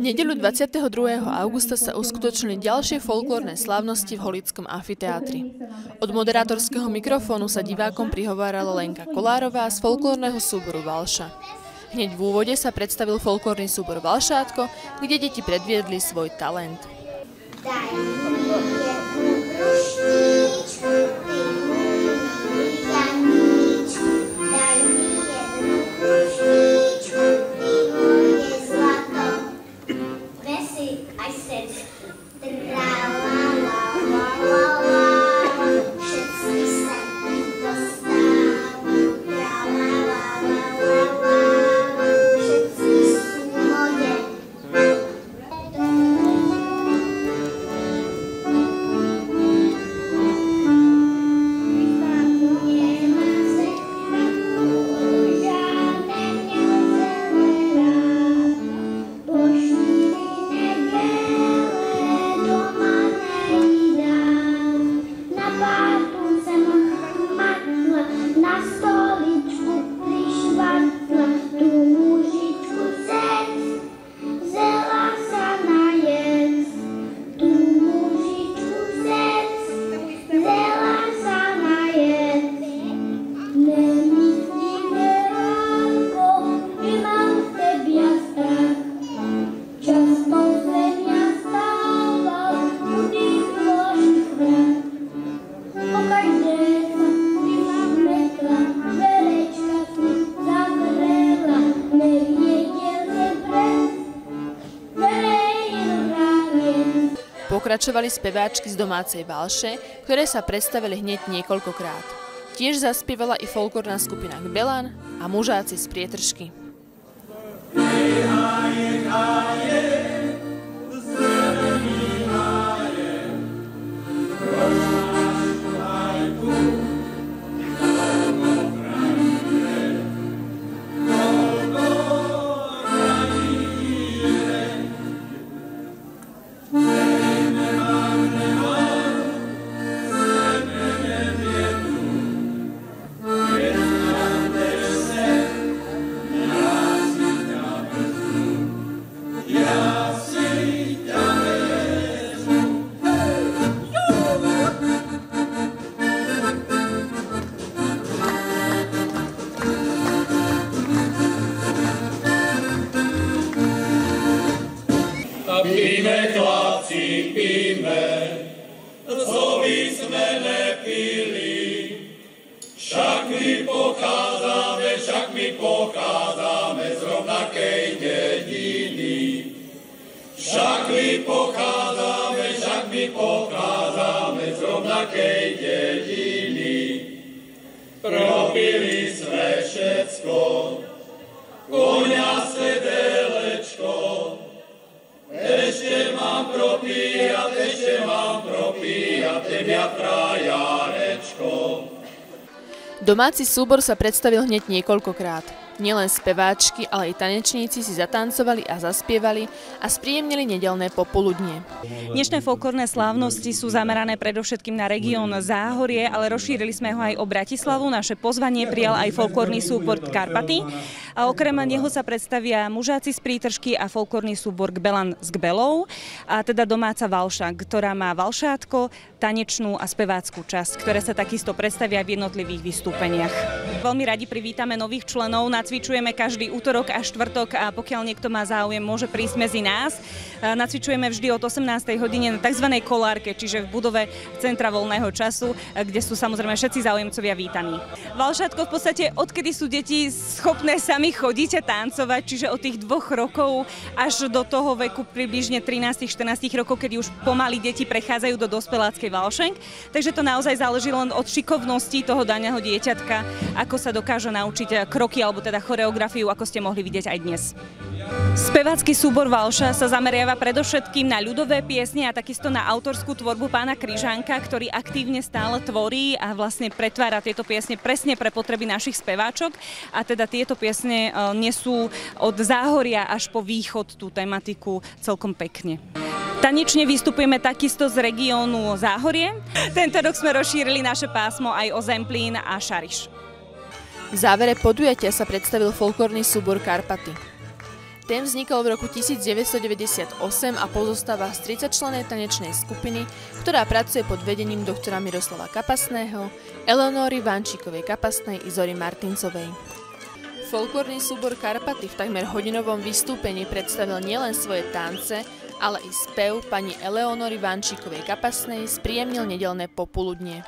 Nedeľu 22. augusta sa uskutočnili ďalšie folklórne slávnosti v Holickom amfiteátri. Od moderátorského mikrofónu sa divákom prihovárala Lenka Kolárová z folklórneho súboru Valša. Hneď v úvode sa predstavil folklórny súbor Valšátko, kde deti predviedli svoj talent. Pokračovali speváčky z domácej Valše, ktoré sa predstavili hneď niekoľkokrát. Tiež zaspievala i folklórna skupina Kbelan a mužáci z Prietržky. Píme, chlapci, píme, co by sme nepili. Však my pochádzame z rovnakej dediny. Však my pochádzame z rovnakej dediny. Propili sme všetko, koňa sedelečko. Ešte mám propíjať tebia frajarečko. Domáci súbor sa predstavil hneď niekoľkokrát. Nielen speváčky, ale i tanečníci si zatancovali a zaspievali a spríjemnili nedeľné popoludnie. Dnešné folklórne slávnosti sú zamerané predovšetkým na región Záhorie, ale rozšírili sme ho aj o Bratislavu. Naše pozvanie prijal aj folklórny súbor Karpaty. A okrem neho sa predstavia mužáci z Prietržky a folklórny súbor Kbelan z Kbelov, a teda domáca Valša, ktorá má valšátko, tanečnú a spevácku časť, ktoré sa takisto predstavia v jednotlivých vystúpeniach. Veľmi radi privítame nových členov. Nacvičujeme každý útorok a štvrtok a pokiaľ niekto má záujem, môže prísť medzi nás. Nacvičujeme vždy od 18. hodine na tzv. Kolárke, čiže v budove Centra voľného času, kde sú samozrejme všetci záujemcovia vítaní. Valšátko v podstate, odkedy sú deti schopné sami chodiť a tancovať, čiže od tých 2 rokov až do toho veku približne 13-14 rokov, kedy už pomaly deti prechádzajú do dospeláckej valšenk. Takže to naozaj záleží len od šikovnosti toho daného dieťatka, ako sa dokáže naučiť kroky alebo teda choreografiu, ako ste mohli vidieť aj dnes. Spevácky súbor Valša sa zameriava predovšetkým na ľudové piesne a takisto na autorskú tvorbu pána Kryžánka, ktorý aktívne stále tvorí a vlastne pretvára tieto piesne presne pre potreby našich speváčok. A teda tieto piesne nesú od Záhoria až po východ tú tematiku celkom pekne. Tanečne vystupujeme takisto z regiónu Záhorie. Tento rok sme rozšírili naše pásmo aj o Zemplín a Šariš. V závere podujatia sa predstavil folklórny súbor Karpaty. Ten vznikol v roku 1998 a pozostáva z 30-člennej tanečnej skupiny, ktorá pracuje pod vedením doktora Miroslava Kapasného, Eleonory Vančíkovej-Kapasnej i Zory Martincovej. Folklórny súbor Karpaty v takmer hodinovom vystúpení predstavil nielen svoje tance, ale i spev pani Eleonory Vančíkovej-Kapasnej spríjemnil nedeľné popoludnie.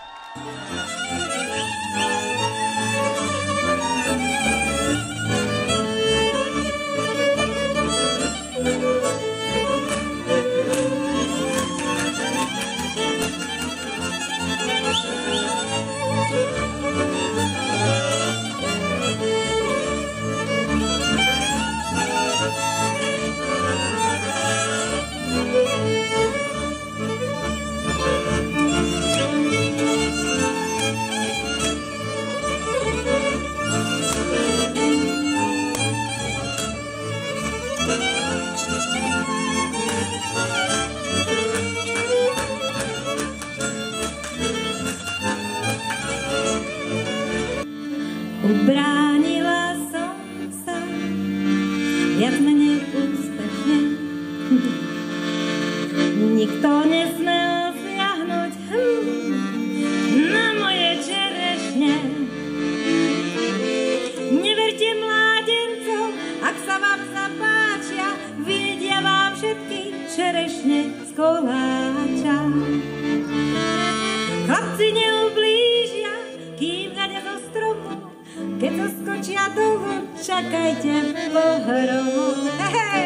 Ubránila som sa viac menej úspešne. Nikto nesmel siahnuť na moje čerešne. Neverte mládencov, ak sa vám zapáčia, vyjedia vám všetky čerešne z koláča. Chlapci neublížia, kým hľadia zo stromu. Keď to skočia dolu, čakajte pohromu. Hej!